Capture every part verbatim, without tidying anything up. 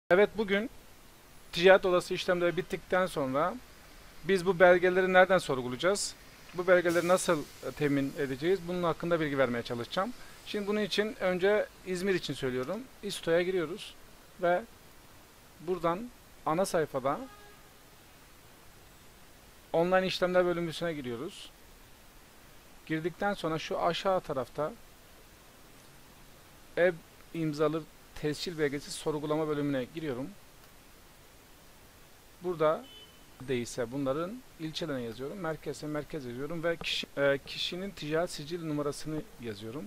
Evet, bugün ticaret odası işlemleri bittikten sonra biz bu belgeleri nereden sorgulayacağız? Bu belgeleri nasıl e, temin edeceğiz? Bunun hakkında bilgi vermeye çalışacağım. Şimdi bunun için önce İzmir için söylüyorum. İSTO'ya giriyoruz ve buradan ana sayfada online işlemler bölümüne giriyoruz. Girdikten sonra şu aşağı tarafta e-imzalı tescil belgesi sorgulama bölümüne giriyorum. Burada değilse bunların ilçelerine yazıyorum. Merkezse merkez yazıyorum ve kişi, e, kişinin ticaret sicil numarasını yazıyorum.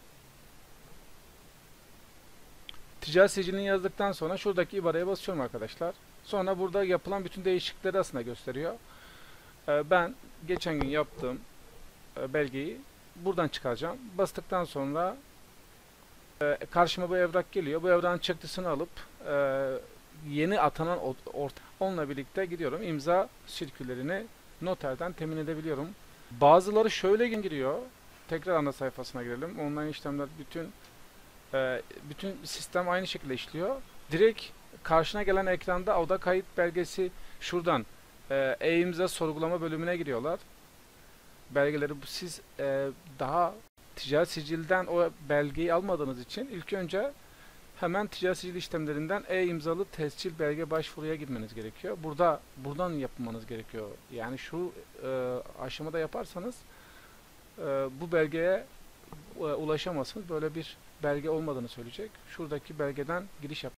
Ticaret sicilini yazdıktan sonra şuradaki ibareye basıyorum arkadaşlar. Sonra burada yapılan bütün değişiklikleri aslında gösteriyor. E, ben geçen gün yaptığım e, belgeyi buradan çıkaracağım. Bastıktan sonra e, karşıma bu evrak geliyor. Bu evrağın çıktısını alıp e, yeni atanan orta onunla birlikte gidiyorum. İmza sirkülerini noterden temin edebiliyorum. Bazıları şöyle giriyor. Tekrar ana sayfasına girelim. Online işlemler bütün e, bütün sistem aynı şekilde işliyor. Direkt karşına gelen ekranda oda kayıt belgesi şuradan e, e-imza sorgulama bölümüne giriyorlar. Belgeleri bu siz e, daha ticaret sicilden o belgeyi almadığınız için ilk önce hemen ticaret sicil işlemlerinden e-imzalı tescil belge başvuruya gitmeniz gerekiyor. Burada buradan yapmanız gerekiyor. Yani şu e, aşamada yaparsanız e, bu belgeye e, ulaşamazsınız. Böyle bir belge olmadığını söyleyecek. Şuradaki belgeden giriş yap.